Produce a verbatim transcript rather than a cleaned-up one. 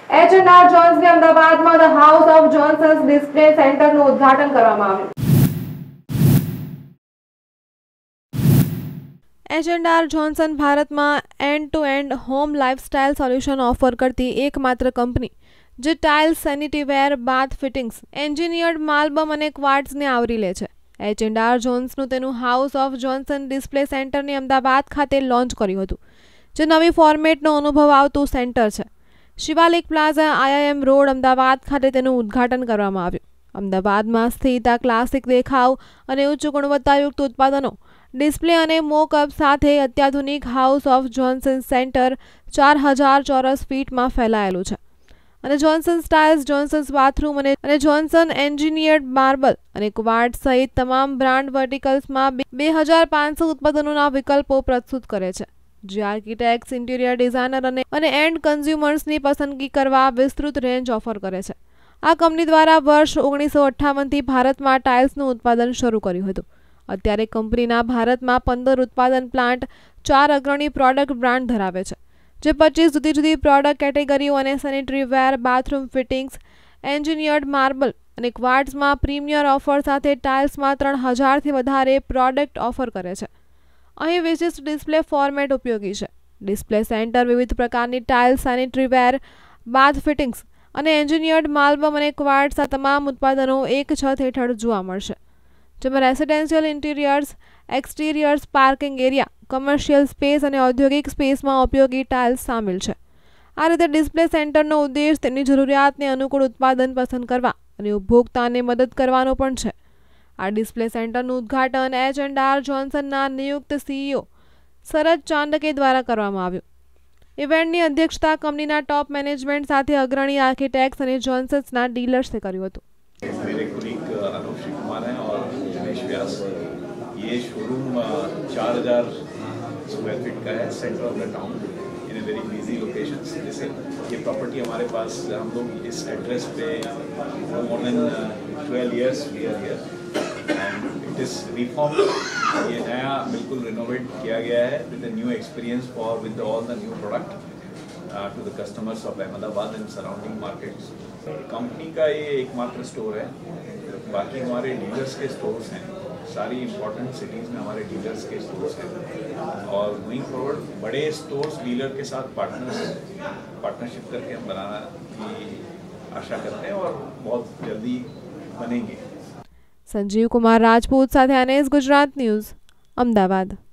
H and R જોન્સને અમદાવાદમાં the house of Johnsons display સેન્ટરનું ઉદ્ઘાટન કરવામાં આવ્યું. એચ એન્ડ આર જોન્સન ભારતમાં end to end home lifestyle solution offer કરતી એકમાત્ર કંપની જે tiles, sanitaryware, bath fittings, engineered marble અને ક્વાર્ટ્ઝને આવરી લે છે. એચ એન્ડ આર જોન્સનું તેનું હાઉસ ઓફ જોન્સન ડિસ્પ્લે સેન્ટરને અમદાવાદ ખાતે લોન્ચ કર્યું હતું, જે નવી ફોર્મેટનો અનુભવ આવતું સેન્ટર છે. Shivalik plaza, IIM road, Ahmedabad ખાતે તેનું ઉદ્ઘાટન કરવામાં આવ્યું. અમદાવાદમાં સ્થિત આ ક્લાસિક દેખાવ અને ઉચ્ચ ગુણવત્તાયુક્ત ઉત્પાદનો, ડિસ્પ્લે અને મોકઅપ સાથે અત્યાધુનિક હાઉસ ઓફ જોન્સન સેન્ટર ચાર હજાર ચોરસ ફીટમાં ફેલાયેલું છે અને જોન્સન ટાઇલ્સ, જોન્સન બાથરૂમ અને જોન્સન એન્જિનિયર્ડ માર્બલ અને ક્વાર્ટ્ઝ સહિત તમામ બ્રાન્ડ વર્ટિકલ્સમાં બે હજાર પાંચસો ઉત્પાદનોના વિકલ્પો પ્રસ્તુત કરે છે, જે આર્કિટેક્ટ્સ, ઇન્ટિરિયર ડિઝાઇનર અને અને એન્ડ કન્ઝ્યુમર્સની પસંદગી કરવા વિસ્તૃત રેન્જ ઓફર કરે છે. આ કંપની દ્વારા વર્ષ ઓગણીસો અઠ્ઠાવનથી ભારતમાં ટાઇલ્સનું ઉત્પાદન શરૂ કર્યું હતું. અત્યારે કંપનીના ભારતમાં પંદર ઉત્પાદન પ્લાન્ટ, ચાર અગ્રણી પ્રોડક્ટ બ્રાન્ડ ધરાવે છે, જે પચીસ જુદી જુદી પ્રોડક્ટ કેટેગરીઓ અને sanitary ware, bathroom fittings, engineered marble અને ક્વાર્ટ્ઝમાં પ્રીમિયર ઓફર સાથે ટાઇલ્સમાં ત્રણ હજારથી વધારે પ્રોડક્ટ ઓફર કરે છે. અહીં વિશિષ્ટ ડિસ્પ્લે ફોર્મેટ ઉપયોગી છે. ડિસ્પ્લે સેન્ટર વિવિધ પ્રકારની tiles, sanitary ware, bath fittings અને એન્જિનિયર્ડ માર્બલ અને ક્વાર્ટ્ઝ આ તમામ ઉત્પાદનો એક છત હેઠળ જોવા મળશે, જેમાં residential interiors, exteriors, parking area, commercial space અને ઔદ્યોગિક સ્પેસમાં ઉપયોગી ટાઇલ્સ સામેલ છે. આ રીતે ડિસ્પ્લે સેન્ટરનો ઉદ્દેશ તેની જરૂરિયાતને અનુકૂળ ઉત્પાદન પસંદ કરવા અને ઉપભોક્તાને મદદ કરવાનો પણ છે. આ ડિસ્પ્લે સેન્ટરનું ઉદ્ઘાટન એચ એન્ડ આર જોન્સનના નિયુક્ત સીઈઓ શરદ ચાંડકે દ્વારા કરવામાં આવ્યું. ઇવેન્ટની અધ્યક્ષતા કંપનીના ટોપ મેનેજમેન્ટ સાથે અગ્રણી આર્કિટેક્ટ્સ અને જોન્સન્સના ડીલર્સે કર્યું હતું. ये शोरूम चार हज़ार स्क्वायर फीट का है, centre of the town in a very busy location. जैसे ये प्रॉपर्टी हमारे पास, हम लोग इस एड्रेस पे more than twelve years we are here and it is reform. ये नया बिल्कुल रिनोवेट किया गया है with a new experience for with all the new product to the customers of Ahmedabad and surrounding markets. Company का ये एकमात्र स्टोर है, बाकी हमारे डीलर्स के स्टोर्स हैं. सारी इम्पोर्टेंट सिटीज़ में हमारे डीलर्स के स्टोर्स हैं और गोइंग फॉरवर्ड बड़े स्टोर्स डीलर के साथ पार्टनर्स पार्टनरशिप करके हम बनाना की आशा करते हैं और बहुत जल्दी बनेंगे. संजीव कुमार राजपूत साथे अनेस गुजरात न्यूज़, अमदावाद.